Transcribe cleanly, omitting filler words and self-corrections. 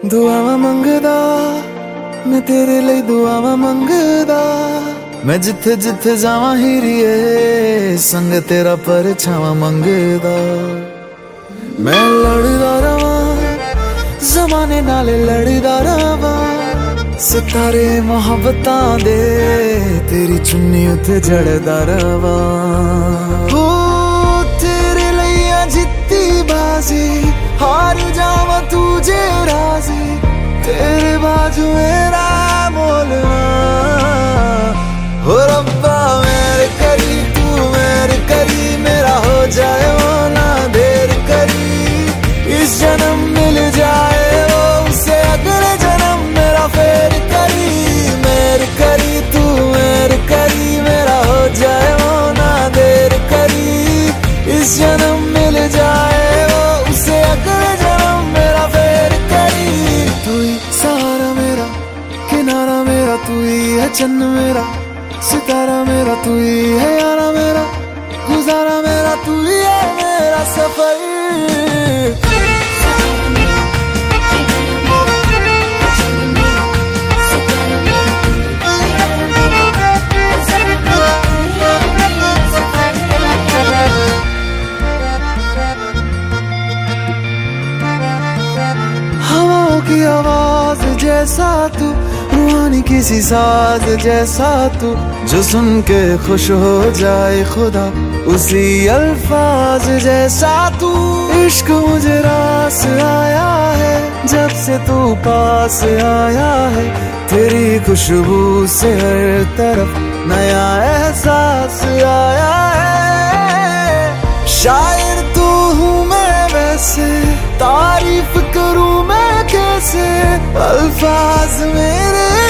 दुआवा मंगदा मैं तेरे लिए दुआवा मंगदा मैं जिथे जिथे जावां हीरिए संग तेरा परछावां मंगदा मैं लड़दा रवां ज़माने नाल लड़दा रवां सितारे मोहब्बतां दे तेरी चुन्नी उते जड़दा रवां हो तेरे लिए जित्ती बाजी हार जावां तुझे राजी तेरे बाजू मेरा मोलना हो रब्बा मेरे करी तू मेरे करी मेरा हो जाए वो ना देर करी इस जन्म मिल जाए वो उसे अगले जन्म मेरा फेर करी मेरे करी तू मेरे करी मेरा हो जाए वो ना देर करी इस जन्म मिल जाए वो उसे अगले जन्म मेरा फेर करी तू ही सहारा मेरा किनारा मेरा तू ही है चन्न मेरा सितारा मेरा तू ही है यारा मेरा गुजारा मेरा तू ही है मेरा सफर हवाओं की आवाज जैसा तू रूहानी किसी साज जैसा तू जो सुन के खुश हो जाए खुदा उसी अल्फाज जैसा तू इश्क मुझे रास आया है जब से तू पास आया है तेरी खुशबू से हर तरफ नया एहसास आया है शायर तू हूँ मैं वैसे तारीफ करूँ मैं कैसे अल्फाज मेरे